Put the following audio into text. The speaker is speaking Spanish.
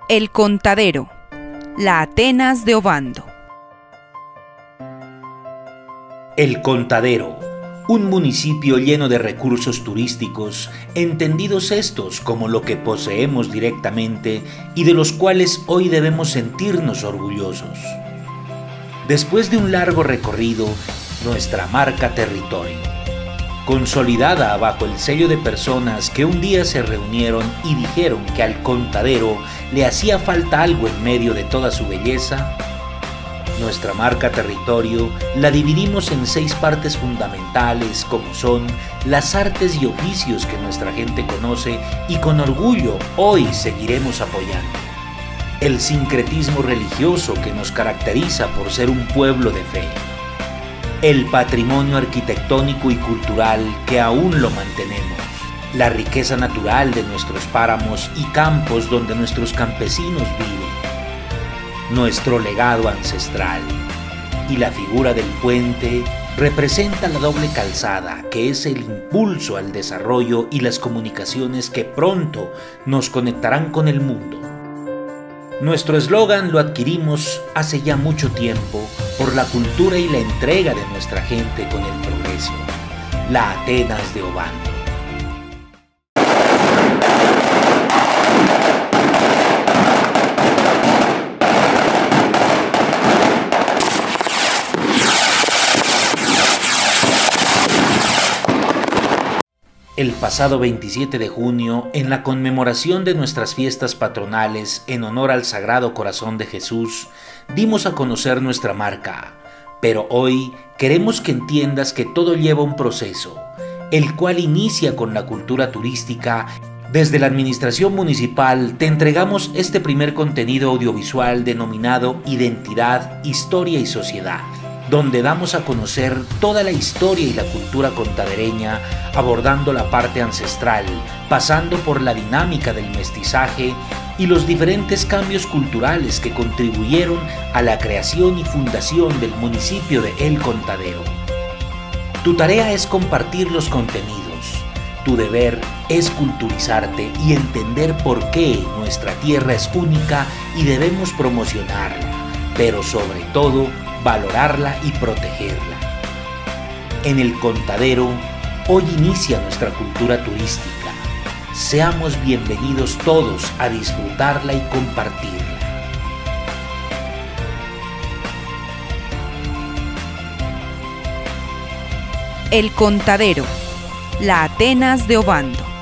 El Contadero, la Atenas de Obando. El Contadero, un municipio lleno de recursos turísticos, entendidos estos como lo que poseemos directamente y de los cuales hoy debemos sentirnos orgullosos. Después de un largo recorrido, nuestra marca territorio, consolidada bajo el sello de personas que un día se reunieron y dijeron que al Contadero le hacía falta algo en medio de toda su belleza. Nuestra marca territorio la dividimos en 6 partes fundamentales, como son las artes y oficios que nuestra gente conoce y con orgullo hoy seguiremos apoyando. El sincretismo religioso que nos caracteriza por ser un pueblo de fe. El patrimonio arquitectónico y cultural que aún lo mantenemos. La riqueza natural de nuestros páramos y campos donde nuestros campesinos viven. Nuestro legado ancestral. Y la figura del puente representa la doble calzada, que es el impulso al desarrollo y las comunicaciones que pronto nos conectarán con el mundo. Nuestro eslogan lo adquirimos hace ya mucho tiempo por la cultura y la entrega de nuestra gente con el progreso. La Atenas de Obando. El pasado 27 de junio, en la conmemoración de nuestras fiestas patronales en honor al Sagrado Corazón de Jesús, dimos a conocer nuestra marca. Pero hoy queremos que entiendas que todo lleva un proceso, el cual inicia con la cultura turística. Desde la Administración Municipal te entregamos este primer contenido audiovisual denominado Identidad, Historia y Sociedad, donde damos a conocer toda la historia y la cultura contadereña, abordando la parte ancestral, pasando por la dinámica del mestizaje y los diferentes cambios culturales que contribuyeron a la creación y fundación del municipio de El Contadero. Tu tarea es compartir los contenidos. Tu deber es culturizarte y entender por qué nuestra tierra es única y debemos promocionarla, pero sobre todo, valorarla y protegerla. En El Contadero, hoy inicia nuestra cultura turística. Seamos bienvenidos todos a disfrutarla y compartirla. El Contadero, la Atenas de Obando.